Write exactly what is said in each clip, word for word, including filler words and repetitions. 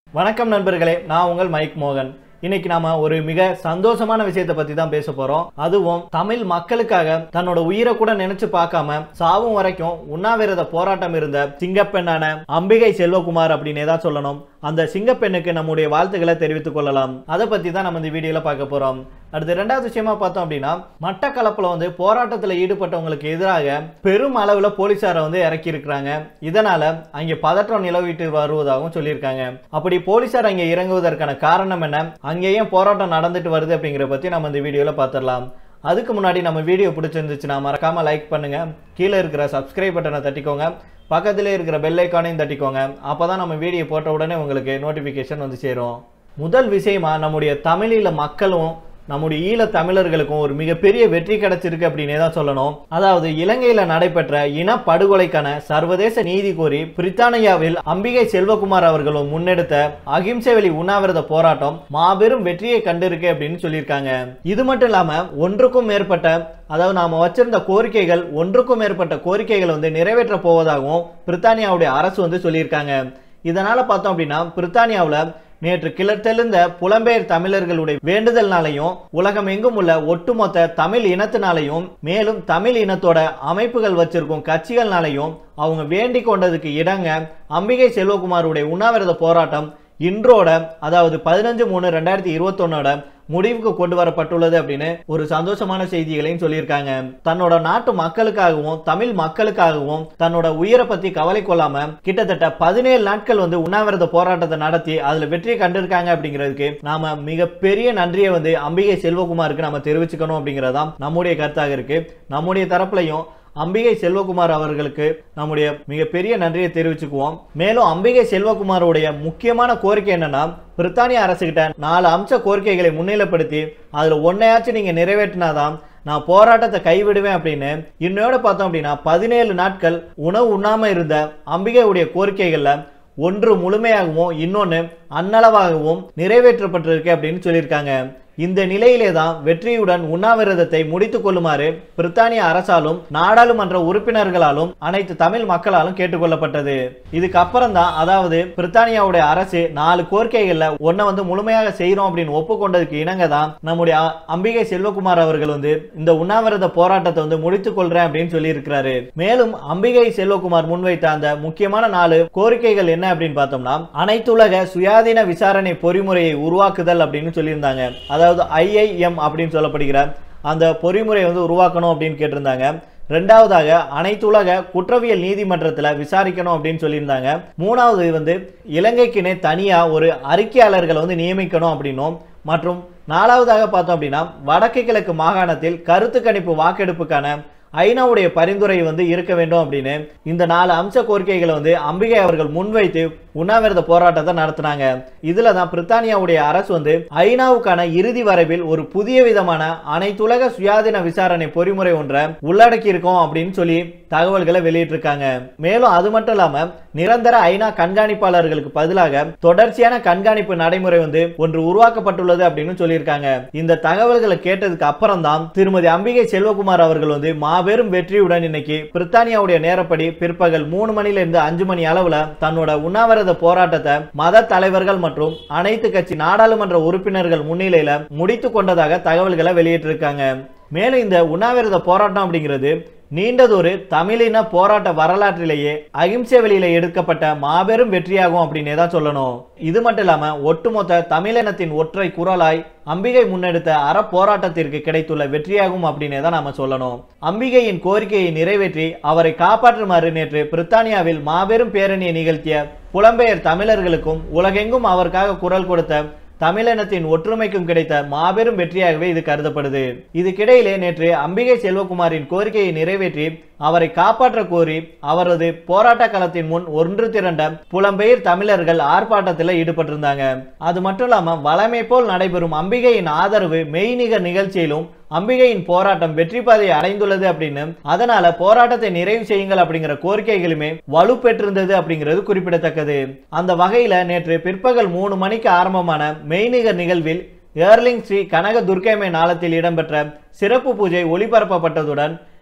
வணக்கம் நண்பர்களே, நான் உங்கள் மைக் மோகன். இன்னைக்கு நாம ஒரு மிக சந்தோஷமான விஷயத்தை பத்தி தான் பேச போறோம். அதுவும் தமிழ் மக்களுக்காக தன்னோட உயிரை கூட நினைச்சு பார்க்காம சாவும் வரைக்கும் உண்ணாவிரத போராட்டம் இருந்த சிங்கப்பெண்ணான அம்பிகை செல்வகுமார் அப்படின்னே தான் சொல்லணும். அந்த சிங்கப்பெண்ணுக்கு நம்முடைய வாழ்த்துக்களை தெரிவித்துக் கொள்ளலாம். அதை பத்தி தான் நம்ம இந்த வீடியோல பார்க்க போறோம். அடுத்து இரண்டாவது விஷயமா பார்த்தோம் அப்படின்னா, மட்டக்களப்புல வந்து போராட்டத்தில் ஈடுபட்டவங்களுக்கு எதிராக பெரும் அளவுல போலீசாரை வந்து இறக்கி இருக்கிறாங்க. இதனால அங்கே பதற்றம் நிலவிட்டு வருவதாகவும் சொல்லியிருக்காங்க. அப்படி போலீசார் அங்கே இறங்குவதற்கான காரணம் என்ன, அங்கேயும் போராட்டம் நடந்துட்டு வருது அப்படிங்கிறத பத்தி நம்ம இந்த வீடியோல பார்த்துடலாம். அதுக்கு முன்னாடி நம்ம வீடியோ பிடிச்சிருந்துச்சுன்னா மறக்காம லைக் பண்ணுங்க, கீழே இருக்கிற சப்ஸ்கிரைப் பட்டனை தட்டிக்கோங்க, பக்கத்திலே இருக்கிற பெல் ஐக்கானையும் தட்டிக்கோங்க. அப்பதான் நம்ம வீடியோ போட்ட உடனே உங்களுக்கு நோட்டிபிகேஷன் வந்து சேரும். முதல் விஷயமா, நம்முடைய தமிழீழ மக்களும் நம்முடைய ஈழ தமிழர்களுக்கும் ஒரு மிகப்பெரிய வெற்றி கிடைச்சிருக்கு அப்படின்னே தான் சொல்லணும். அதாவது இலங்கையில நடைபெற்ற இன படுகொலைக்கான சர்வதேச நீதி கோரி பிரித்தானியாவில் அம்பிகை செல்வகுமார் அவர்களும் முன்னெடுத்த அகிம்சை வழி உண்ணாவிரத போராட்டம் மாபெரும் வெற்றியை கண்டிருக்கு அப்படின்னு சொல்லியிருக்காங்க. இது மட்டும் இல்லாம ஒன்றுக்கும் மேற்பட்ட, அதாவது நாம வச்சிருந்த கோரிக்கைகள் ஒன்றுக்கும் மேற்பட்ட கோரிக்கைகள் வந்து நிறைவேற்ற போவதாகவும் பிரித்தானியாவுடைய அரசு வந்து சொல்லியிருக்காங்க. இதனால பார்த்தோம் அப்படின்னா, பிரித்தானியாவில் நேற்று கிளர்த்தெழுந்த புலம்பெயர் தமிழர்களுடைய வேண்டுதல்னாலையும் உலகம் எங்கும் உள்ள ஒட்டுமொத்த தமிழ் இனத்தினாலையும் மேலும் தமிழ் இனத்தோட அமைப்புகள் வச்சிருக்கும் கட்சிகள்னாலையும் அவங்க வேண்டிக் கொண்டதுக்கு இடங்க அம்பிகை செல்வகுமாருடைய உண்ணாவிரத போராட்டம் இன்றோட, அதாவது பதினஞ்சு மூணு ரெண்டாயிரத்தி இருபத்தி ஒன்னோட முடிவுக்கு கொண்டு வரப்பட்டுள்ளது அப்படின்னு ஒரு சந்தோஷமான செய்திகளையும் சொல்லியிருக்காங்க. தன்னோட நாட்டு மக்களுக்காகவும் தமிழ் மக்களுக்காகவும் தன்னோட உயிரை பத்தி கவலை கொள்ளாம கிட்டத்தட்ட பதினேழு நாட்கள் வந்து உண்ணாவிரத போராட்டத்தை நடத்தி அதுல வெற்றியை கண்டிருக்காங்க. அப்படிங்கிறதுக்கு நாம மிகப்பெரிய நன்றியை வந்து அம்பிகை செல்வகுமாருக்கு நம்ம தெரிவிச்சுக்கணும் அப்படிங்கறதான் நம்முடைய கருத்தாக இருக்கு. நம்முடைய தரப்புலையும் அம்பிகை செல்வகுமார் அவர்களுக்கு நம்முடைய மிகப்பெரிய நன்றியை தெரிவிச்சுக்குவோம். மேலும் அம்பிகை செல்வகுமாரோடைய முக்கியமான கோரிக்கை என்னன்னா, பிரித்தானிய அரசுகிட்ட நாலு அம்ச கோரிக்கைகளை முன்னிலைப்படுத்தி அதுல ஒன்னையாச்சும் நீங்க நிறைவேற்றினாதான் நான் போராட்டத்தை கைவிடுவேன் அப்படின்னு இன்னோட பார்த்தோம் அப்படின்னா, பதினேழு நாட்கள் உணவு உண்ணாம இருந்த அம்பிகையுடைய கோரிக்கைகள்ல ஒன்று முழுமையாகவும் இன்னொன்னு அன்னளவாகவும் நிறைவேற்றப்பட்டிருக்கு அப்படின்னு சொல்லியிருக்காங்க. இந்த நிலையிலே தான் வெற்றியுடன் உண்ணாவிரதத்தை முடித்துக் கொள்ளுமாறு பிரித்தானிய அரசாலும் நாடாளுமன்ற உறுப்பினர்களாலும் அனைத்து தமிழ் மக்களாலும் கேட்டுக்கொள்ளப்பட்டது. இதுக்கு அப்புறம் தான், அதாவது பிரித்தானியாவுடைய அரசு நாலு கோரிக்கைகள்ல ஒன்ன வந்து முழுமையாக செய்யறோம் அப்படின்னு ஒப்புக்கொண்டதுக்கு இணங்க தான் நம்முடைய அம்பிகை செல்வகுமார் அவர்கள் வந்து இந்த உண்ணாவிரத போராட்டத்தை வந்து முடித்துக் கொள்றேன் அப்படின்னு சொல்லி இருக்கிறாரு. மேலும் அம்பிகை செல்வகுமார் முன்வைத்த அந்த முக்கியமான நாலு கோரிக்கைகள் என்ன அப்படின்னு பார்த்தோம்னா, அனைத்துலக சுயாதீன விசாரணை பொறிமுறையை உருவாக்குதல் அப்படின்னு சொல்லியிருந்தாங்க. அதாவது ஐ ஐ எம் அப்படின்னு சொல்லப்படுகிற அந்த பொறிமுறை வந்து உருவாக்கணும் அப்படின்னு கேட்டிருந்தாங்க. ரெண்டாவதாக அனைத்துலக குற்றவியல் நீதிமன்றத்தில் விசாரிக்கணும் அப்படின்னு சொல்லியிருந்தாங்க. மூணாவது வந்து இலங்கைக்குனே தனியா ஒரு அறிக்கையாளர்களை வந்து நியமிக்கணும் அப்படின்னும், மற்றும் நாலாவதாக பார்த்தோம் அப்படின்னா வடக்கு கிழக்கு மாகாணத்தில் கருத்து கணிப்பு வாக்கெடுப்புக்கான ஐநாவுடைய பரிந்துரை வந்து இருக்க வேண்டும் அப்படின்னு இந்த நாலு அம்ச கோரிக்கைகளை வந்து அம்பிகை அவர்கள் முன்வைத்து உண்ணாவிரத போராட்டத்தை நடத்தினாங்க. இதுல தான் பிரித்தானியாவுடைய அரசு வந்து ஐநாவுக்கான இறுதி வரைவில் ஒரு புதிய விதமான அனைத்துலக சுயாதீன விசாரணை பொறிமுறை ஒன்றை உள்ளடக்கி இருக்கோம் அப்படின்னு சொல்லி தகவல்களை வெளியிட்டிருக்காங்க. மேலும் அது மட்டும் இல்லாம நிரந்தர ஐநா கண்காணிப்பாளர்களுக்கு பதிலாக தொடர்ச்சியான கண்காணிப்பு நடைமுறை வந்து ஒன்று உருவாக்கப்பட்டுள்ளது அப்படின்னு சொல்லியிருக்காங்க. இந்த தகவல்களை கேட்டதுக்கு அப்புறம் தான் திருமதி அம்பிகை செல்வகுமார் அவர்கள் வந்து மாபெரும் வெற்றியுடன் இன்னைக்கு பிரித்தானியாவுடைய நேரப்படி பிற்பகல் மூணு மணில இருந்து அஞ்சு மணி அளவுல தன்னோட உண்ணாவிரத போராட்டத்தை மத தலைவர்கள் மற்றும் அனைத்து கட்சி நாடாளுமன்ற உறுப்பினர்கள் முன்னிலையில முடித்து கொண்டதாக தகவல்களை வெளியிட்டிருக்காங்க. மேலும் இந்த உண்ணாவிரத போராட்டம் அப்படிங்கிறது நீண்டதொரு தமிழின போராட்ட வரலாற்றிலேயே அகிம்சை வழியில எடுக்கப்பட்ட மாபெரும் வெற்றியாகும் அப்படின்னே தான் சொல்லணும். இது மட்டும் இல்லாம ஒட்டுமொத்த தமிழினத்தின் ஒற்றை குரலாய் அம்பிகை முன்னெடுத்த அற போராட்டத்திற்கு கிடைத்துள்ள வெற்றியாகும் அப்படின்னே தான் நாம சொல்லணும். அம்பிகையின் கோரிக்கையை நிறைவேற்றி அவரை காப்பாற்றுமாறு நேற்று பிரித்தானியாவில் மாபெரும் பேரணியை நிகழ்த்திய புலம்பெயர் தமிழர்களுக்கும் உலகெங்கும் அவருக்காக குரல் கொடுத்த தமிழினத்தின் ஒற்றுமைக்கும் கிடைத்த மாபெரும் வெற்றியாகவே இது கருதப்படுது. இதுக்கிடையிலே நேற்று அம்பிகை செல்வகுமாரின் கோரிக்கையை நிறைவேற்றி அவரை காப்பாற்ற கோரி அவரது போராட்ட களத்தின் முன் ஒன்று திரண்ட புலம்பெயர் தமிழர்கள் ஆர்ப்பாட்டத்தில் ஈடுபட்டிருந்தாங்க. அது மட்டும் இல்லாம வளமை போல் நடைபெறும் அம்பிகையின் ஆதரவு மெய்நிகர் நிகழ்ச்சியிலும் அம்பிகையின் போராட்டம் வெற்றி பாதையை அடைந்துள்ளது அப்படின்னு, அதனால போராட்டத்தை நிறைவு செய்யுங்கள் அப்படிங்கிற கோரிக்கைகளுமே வலு பெற்றிருந்தது அப்படிங்கிறது குறிப்பிடத்தக்கது. அந்த வகையில நேற்று பிற்பகல் மூணு மணிக்கு ஆரம்பமான மெய்நிகர் நிகழ்வில் ஏர்லிங் ஸ்ரீ கனக துர்க்கைமை நாளத்தில் இடம்பெற்ற சிறப்பு பூஜை ஒளிபரப்பப்பட்டதுடன்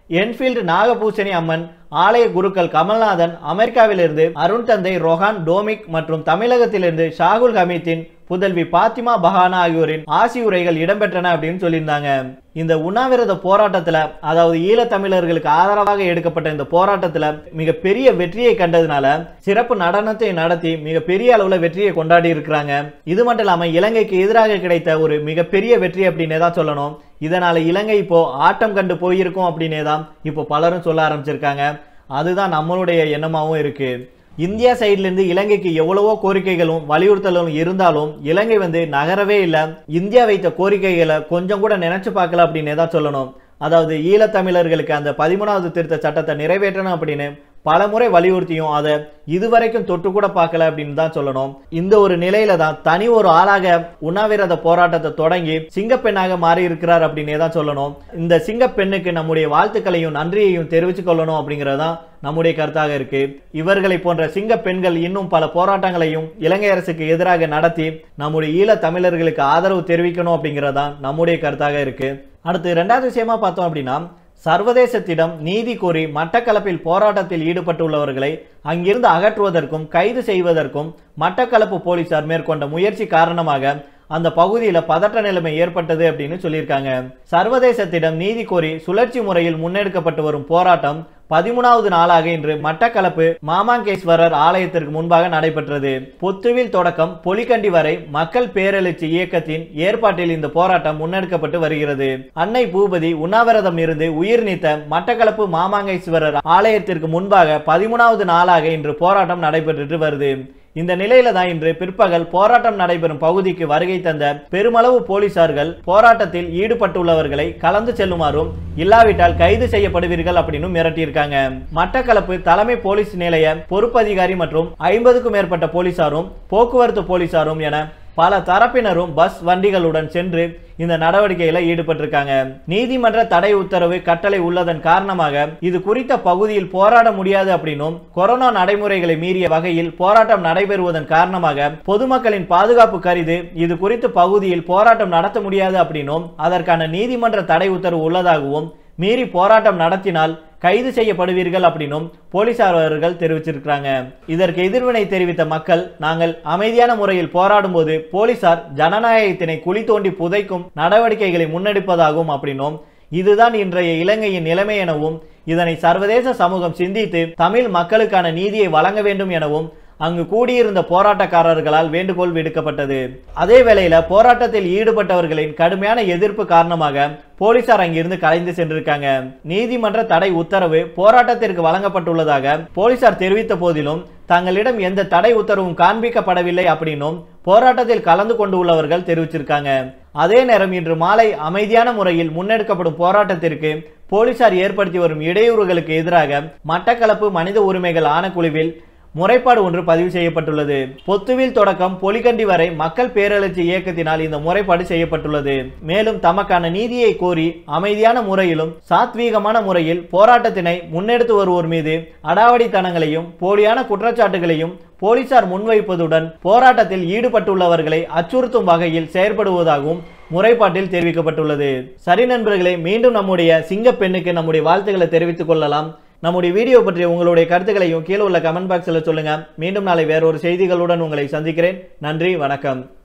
என்ஃபீல்டு நாகபூசணி அம்மன் ஆலய குருக்கள் கமல்நாதன், அமெரிக்காவிலிருந்து அருண் தந்தை ரொஹான் டோமிக் மற்றும் தமிழகத்திலிருந்து ஷாகுல் ஹமீத்தின் புதல்வி பாத்திமா பஹானா ஆகியோரின் ஆசியுரைகள் இடம்பெற்றன அப்படின்னு சொல்லியிருந்தாங்க. இந்த உண்ணாவிரத போராட்டத்துல, அதாவது ஈழத்தமிழர்களுக்கு ஆதரவாக எடுக்கப்பட்ட இந்த போராட்டத்துல மிகப்பெரிய வெற்றியை கண்டதுனால சிறப்பு நடனத்தை நடத்தி மிகப்பெரிய அளவுல வெற்றியை கொண்டாடி இருக்கிறாங்க. இது மட்டும் இல்லாம இலங்கைக்கு எதிராக கிடைத்த ஒரு மிகப்பெரிய வெற்றி அப்படின்னே தான் சொல்லணும். இதனால இலங்கை இப்போ ஆட்டம் கண்டு போயிருக்கும் அப்படின்னே தான் இப்போ பலரும் சொல்ல ஆரம்பிச்சிருக்காங்க. அதுதான் நம்மளுடைய எண்ணமாவும் இருக்கு. இந்தியா சைட்ல இருந்து இலங்கைக்கு எவ்வளவோ கோரிக்கைகளும் வலியுறுத்தலும் இருந்தாலும் இலங்கை வந்து நகரவே இல்லை. இந்தியா வைத்த கோரிக்கைகளை கொஞ்சம் கூட நினைச்சு பார்க்கல அப்படின்னே தான் சொல்லணும். அதாவது ஈழத்தமிழர்களுக்கு அந்த பதிமூணாவது திருத்த சட்டத்தை நிறைவேற்றணும் அப்படின்னு பல முறை வலியுறுத்தியும் அதை இதுவரைக்கும் தொட்டு கூட பார்க்கல அப்படின்னு தான் சொல்லணும். இந்த ஒரு நிலையில தான் தனி ஒரு ஆளாக உண்ணாவிரத போராட்டத்தை தொடங்கி சிங்கப்பெண்ணாக மாறி இருக்கிறார் அப்படின்னே தான் சொல்லணும். இந்த சிங்கப்பெண்ணுக்கு நம்முடைய வாழ்த்துக்களையும் நன்றியையும் தெரிவித்துக் கொள்ளணும் அப்படிங்கறதுதான் நம்முடைய கருத்தாக இருக்கு. இவர்களை போன்ற சிங்க பெண்கள் இன்னும் பல போராட்டங்களையும் இலங்கை அரசுக்கு எதிராக நடத்தி நம்முடைய ஈழ தமிழர்களுக்கு ஆதரவு தெரிவிக்கணும் அப்படிங்கறதுதான் நம்முடைய கருத்தாக இருக்கு. அடுத்து இரண்டாவது விஷயமா பார்த்தோம் அப்படின்னா, சர்வதேசத்திடம் நீதி கோரி மட்டக்களப்பில் போராட்டத்தில் ஈடுபட்டுள்ளவர்களை அங்கிருந்து அகற்றுவதற்கும் கைது செய்வதற்கும் மட்டக்களப்பு போலீசார் மேற்கொண்ட முயற்சி காரணமாக அந்த பகுதியில பதற்ற நிலைமை ஏற்பட்டது அப்படின்னு சொல்லியிருக்காங்க. சர்வதேசத்திடம் நீதி கோரி சுழற்சி முறையில் முன்னெடுக்கப்பட்டு வரும் போராட்டம் பதிமூணாவது நாளாக இன்று மட்டக்களப்பு மாமாங்கேஸ்வரர் ஆலயத்திற்கு முன்பாக நடைபெற்றது. பொத்துவில் தொடக்கம் பொலிகண்டி வரை மக்கள் பேரெழுச்சி இயக்கத்தின் ஏற்பாட்டில் இந்த போராட்டம் முன்னெடுக்கப்பட்டு வருகிறது. அன்னை பூபதி உண்ணாவிரதம் இருந்து உயிர் நீத்த மட்டக்களப்பு மாமாங்கேஸ்வரர் ஆலயத்திற்கு முன்பாக பதிமூணாவது நாளாக இன்று போராட்டம் நடைபெற்று வருது. இந்த நிலையில தான் இன்று பிற்பகல் போராட்டம் நடைபெறும் பகுதிக்கு வருகை தந்த பெருமளவு போலீசார்கள் போராட்டத்தில் ஈடுபட்டுள்ளவர்களை கலந்து செல்லுமாறும் இல்லாவிட்டால் கைது செய்யப்படுவீர்கள் அப்படின்னு மிரட்டியிருக்காங்க. மட்டக்களப்பு தலைமை போலீஸ் நிலைய பொறுப்பதிகாரி மற்றும் ஐம்பதுக்கும் மேற்பட்ட போலீசாரும் போக்குவரத்து போலீசாரும் என பல தரப்பினரும் பஸ் வண்டிகளுடன் சென்று இந்த நடவடிக்கையில ஈடுபட்டிருக்காங்க. நீதிமன்ற தடை உத்தரவு கட்டளை உள்ளதன் காரணமாக இது குறித்த பகுதியில் போராட முடியாது அப்படின்னும், கொரோனா நடைமுறைகளை மீறிய வகையில் போராட்டம் நடைபெறுவதன் காரணமாக பொதுமக்களின் பாதுகாப்பு கருதி இது குறித்து பகுதியில் போராட்டம் நடத்த முடியாது அப்படின்னும், அதற்கான நீதிமன்ற தடை உத்தரவு உள்ளதாகவும், மீறி போராட்டம் நடத்தினால் கைது செய்யப்படுவீர்கள் அப்படின்னும் போலீசார்கள் தெரிவிச்சிருக்கிறாங்க. இதற்கு எதிர்வினை தெரிவித்த மக்கள், நாங்கள் அமைதியான முறையில் போராடும் போது போலீசார் ஜனநாயகத்தினை குழி தோண்டி புதைக்கும் நடவடிக்கைகளை முன்னெடுப்பதாகும் அப்படின்னும், இதுதான் இன்றைய இலங்கையின் நிலைமை எனவும், இதனை சர்வதேச சமூகம் சிந்தித்து தமிழ் மக்களுக்கான நீதியை வழங்க வேண்டும் எனவும் அங்கு கூடியிருந்த போராட்டக்காரர்களால் வேண்டுகோள் விடுக்கப்பட்டது. அதே வேளையில போராட்டத்தில் ஈடுபட்டவர்களின் கடுமையான எதிர்ப்பு காரணமாக போலீசார் அங்கிருந்து கலைந்து சென்றிருக்காங்க. நீதிமன்ற தடை உத்தரவு போராட்டத்திற்கு வழங்கப்பட்டுள்ளதாக போலீசார் தெரிவித்த போதிலும் தங்களிடம் எந்த தடை உத்தரவும் காண்பிக்கப்படவில்லை அப்படின்னும் போராட்டத்தில் கலந்து கொண்டுள்ளவர்கள் தெரிவிச்சிருக்காங்க. அதே நேரம் இன்று மாலை அமைதியான முறையில் முன்னெடுக்கப்படும் போராட்டத்திற்கு போலீசார் ஏற்படுத்தி வரும் இடையூறுகளுக்கு எதிராக மட்டக்களப்பு மனித உரிமைகள் ஆணைக்குழுவில் முறைப்பாடு ஒன்று பதிவு செய்யப்பட்டுள்ளது. பொத்துவில் தொடக்கம் பொலிகண்டி வரை மக்கள் பேரெழுச்சி இயக்கத்தினால் இந்த முறைப்பாடு செய்யப்பட்டுள்ளது. மேலும் தமக்கான நீதியை கோரி அமைதியான முறையிலும் சாத்வீகமான முறையில் போராட்டத்தினை முன்னெடுத்து வருவோர் மீது அடாவடித்தனங்களையும் போலியான குற்றச்சாட்டுகளையும் போலீசார் முன்வைப்பதுடன் போராட்டத்தில் ஈடுபட்டுள்ளவர்களை அச்சுறுத்தும் வகையில் செயற்படுவதாகவும் முறைப்பாட்டில் தெரிவிக்கப்பட்டுள்ளது. சரி நண்பர்களே, மீண்டும் நம்முடைய சிங்கப்பெண்ணுக்கு நம்முடைய வாழ்த்துக்களை தெரிவித்துக் கொள்ளலாம். நம்முடைய வீடியோ பற்றிய உங்களுடைய கருத்துக்களையும் கீழே உள்ள கமெண்ட் பாக்ஸில் சொல்லுங்க. மீண்டும் நாளை வேறொரு செய்திகளுடன் உங்களை சந்திக்கிறேன். நன்றி, வணக்கம்.